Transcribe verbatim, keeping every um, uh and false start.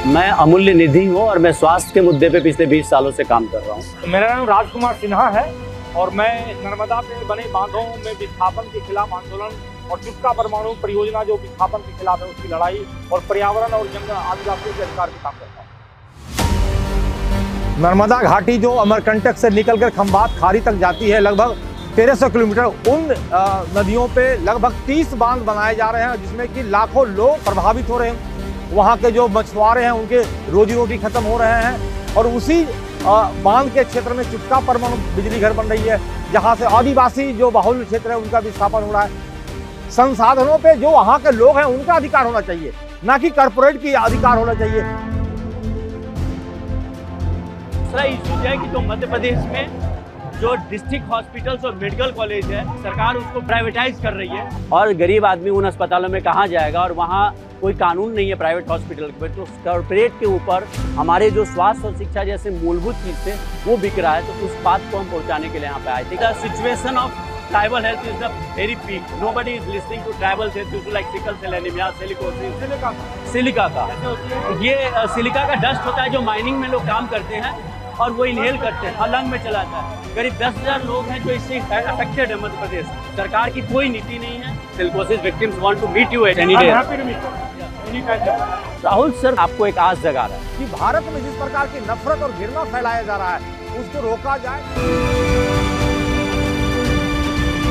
मैं अमूल्य निधि हूँ और मैं स्वास्थ्य के मुद्दे पे पिछले बीस सालों से काम कर रहा हूँ। मेरा नाम राजकुमार सिन्हा है और मैं नर्मदा पे बने बांधों में विस्थापन के खिलाफ आंदोलन और चुटका परमाणु परियोजना जो विस्थापन के खिलाफ है उसकी लड़ाई और पर्यावरण और जंगल आदिवासियों के अधिकार के काम करता हूँ। नर्मदा घाटी जो अमरकंटक से निकलकर खंभात खाड़ी तक जाती है, लगभग तेरह सौ किलोमीटर, उन नदियों पे लगभग तीस बांध बनाए जा रहे हैं जिसमें कि लाखों लोग प्रभावित हो रहे हैं। वहाँ के जो मछुआरे हैं उनके रोजी रोटी खत्म हो रहे हैं और उसी बांध के क्षेत्र में चुटका परमाणु बिजली घर बन रही है जहाँ से आदिवासी जो बाहुल्य क्षेत्र है उनका विस्थापन हो रहा है। संसाधनों पे जो वहाँ के लोग हैं उनका अधिकार होना चाहिए, ना कि कॉर्पोरेट की अधिकार होना चाहिए। दूसरा इशू है कि जो मध्य प्रदेश में जो डिस्ट्रिक्ट हॉस्पिटल्स और मेडिकल कॉलेज है, सरकार उसको प्राइवेटाइज कर रही है और गरीब आदमी उन अस्पतालों में कहाँ जाएगा और वहाँ कोई कानून नहीं है प्राइवेट हॉस्पिटल के। तो कॉर्पोरेट के ऊपर हमारे जो स्वास्थ्य और शिक्षा जैसे मूलभूत चीज थे वो बिक रहा है, तो उस बात को हम पहुँचाने के लिए यहाँ पे आए थे। The situation of tribal health is the very peak, nobody is listening to tribal health issue like sickle cell anaemia, silicosis, silica का ये सिलिका का डस्ट होता है जो माइनिंग में लोग काम करते हैं और वो इनहेल करते हैं और लंग में चला जाता है। करीब दस हजार लोग हैं जो इससे अफेक्टेड है मध्य प्रदेश। सरकार की कोई नीति नहीं है। Silicosis victims want to meet you at any day. Rahul sir आपको एक आस जगा रहा है कि भारत में जिस प्रकार की नफरत और घृणा फैलाया जा रहा है उसको रोका जाए।